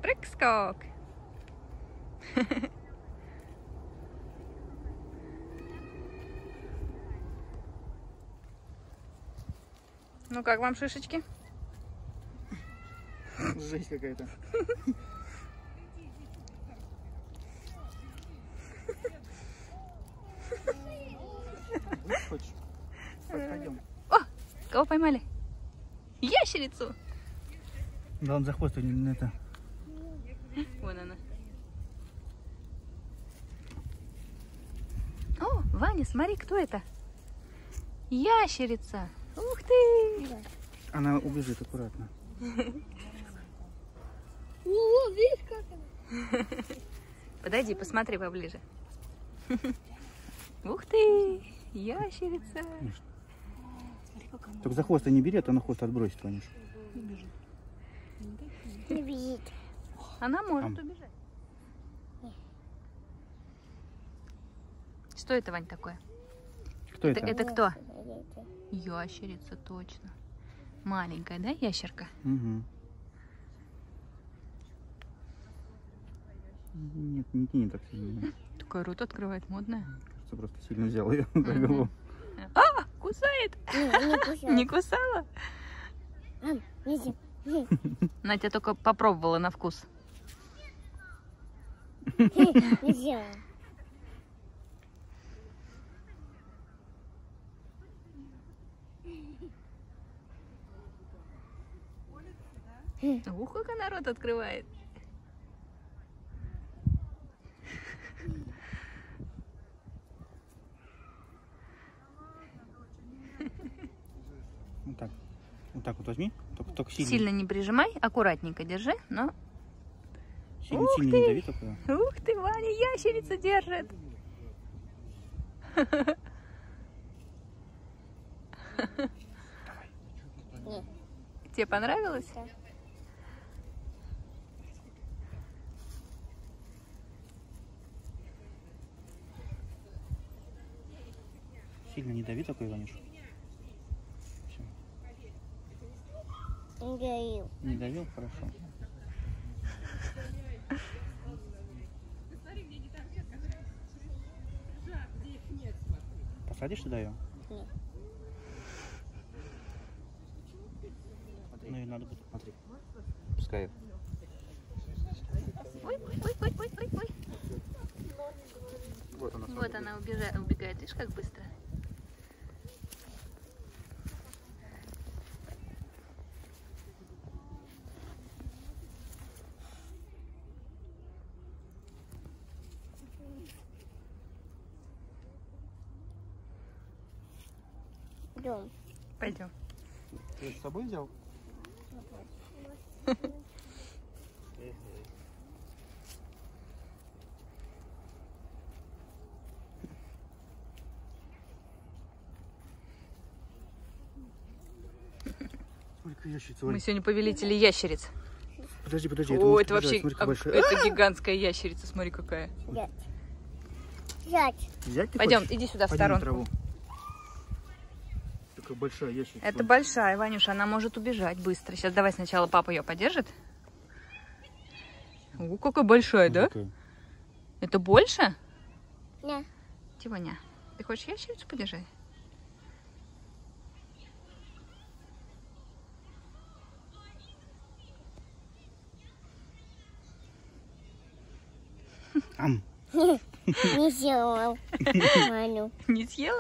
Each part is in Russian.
Прыг-скок. Ну как вам шишечки? Жесть какая-то. Хочешь? Пойдем. О, кого поймали? Ящерицу. Да, он за хвост на это. Вон она. О, Ваня, смотри, кто это? Ящерица. Ух ты! Она убежит аккуратно. О, видишь, как она? Подойди, посмотри поближе. Ух ты! Ящерица. Только за хвост не бери, а то на хвост отбросит, Ванюш. Не видит. Она может убежать. Что это, Вань, такое? Кто это? Это кто? Ящерица, точно. Маленькая, да, ящерка? Угу. Нет, не тяни так сильно. Такой рот открывает, модная. Кажется, просто сильно взял ее за голову. А, кусает! Не кусай. Не кусала? Иди. Надя только попробовала на вкус. Не сделала. Ух, как она рот открывает. Вот так. Вот так вот возьми. Только сильно. Сильно не прижимай, аккуратненько держи, но... Сильно, Ух сильно ты! не дави только. Ух ты, Ваня, ящерицу держит. Тебе понравилось? Да. Сильно не дави такой, Ванюш. Всё. Не говорил. Не давил? Хорошо. Посадишь сюда ее? Нет. Ну и надо будет, смотри. Пускай. Ой, ой, ой, ой, ой, ой, ой. Вот она. Вот она убегает, видишь, как быстро. Идем. Пойдем. Ты с собой взял? Сколько ящерица, Мы Вань. сегодня повелители ящериц. Подожди, подожди. О, это может вообще убежать. Смотри, какая большая. это гигантская ящерица, смотри какая. Взять. Взять. Взять ты Пойдем, хочешь? иди сюда в Пойдем на сторонку. траву. Такая большая ящерица. Это Вань. большая, Ванюша, она может убежать быстро. Сейчас давай сначала папа ее подержит. О, какая большая, да? Такая. Это больше? Не. Тивоня, ты хочешь ящерицу подержать? Ам. Не сделал. Маню. Не съела?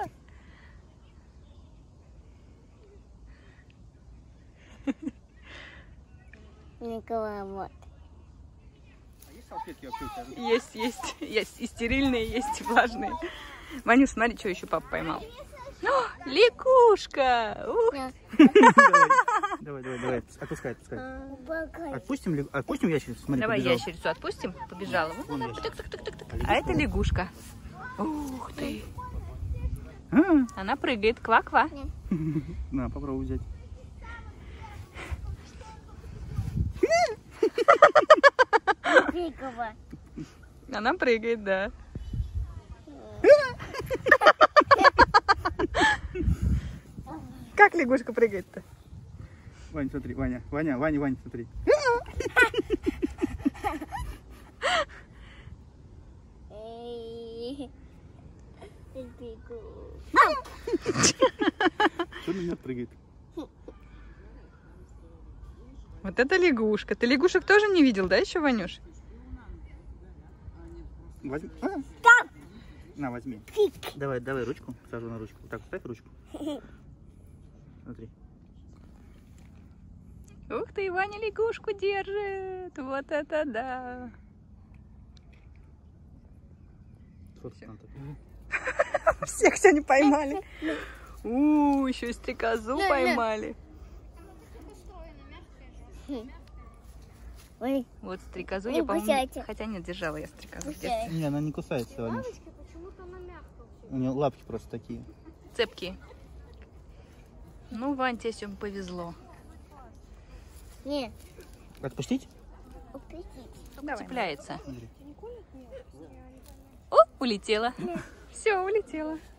Никого вот. А есть салфетки вообще у тебя? Есть, есть. Есть и стерильные, есть и влажные. Ванюш, смотри, что еще папа поймал. О, лягушка! Ух! На. Давай. Отпускай. Убегай. Отпустим ящерицу? Смотри, Давай побежал. ящерицу отпустим. Побежала. Вон она. ящерица. Тук-тук-тук-тук-тук. А это лягушка. Ух ты! А, Она прыгает. Ква-ква. на, попробуй взять. Никого. Она прыгает, да. Как лягушка прыгает-то? Вань, смотри, Ваня, смотри. бегу. Что на меня прыгает? Вот это лягушка. Ты лягушек тоже не видел, да, еще, Ванюш? Возьми. На, возьми. Давай ручку. Сажу на ручку. Так, ставь ручку. Смотри. Ух ты, Ваня лягушку держит. Вот это да. Всех сегодня поймали. Еще и стрекозу поймали. Ой, Вот стрекозу Не я, по-моему, кусайте. хотя нет, держала я стрекозу. кусай. Не, она не кусается, Ванюш. У нее лапки просто такие. Цепкие. Ну, Вань, тебе сегодня повезло. Не, Отпустить? упустить. Цепляется. Смотри. О, улетела. Все, улетела.